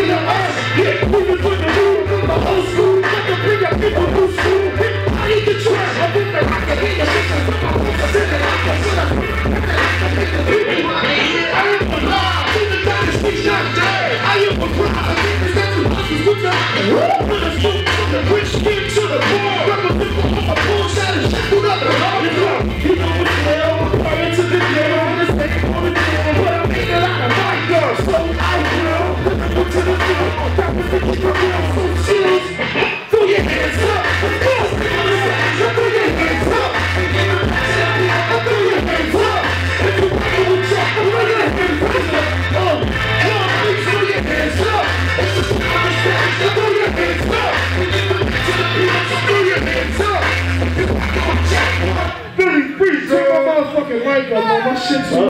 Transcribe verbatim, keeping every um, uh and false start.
in the earth. Yeah, we can put the rule from the old school. Got to bring up people who school. I need the trash. I think that I can hear the shit from my home. I said that I can put up. I am a lie. See the dynasty not dead. I am a crowd. I think there's every hustle with the with the food from the rich kid to the poor. Represent for a poor shot and shackled up the hard. You know what's hell. Prior to the jail. On the stage on the jail. But I made a lot of my girls. So I will. Put to the floor. That was the keep of real. So cheers. Throw your hands up. Throw your hands up. Throw your hands up. Throw your hands up. If you want to jump, throw your hands up. Oh, please throw your hands up. If you want to stand, throw your hands up. Throw your hands up. If you want to jump, Billy, please take my motherfucking mic up, man. My shit's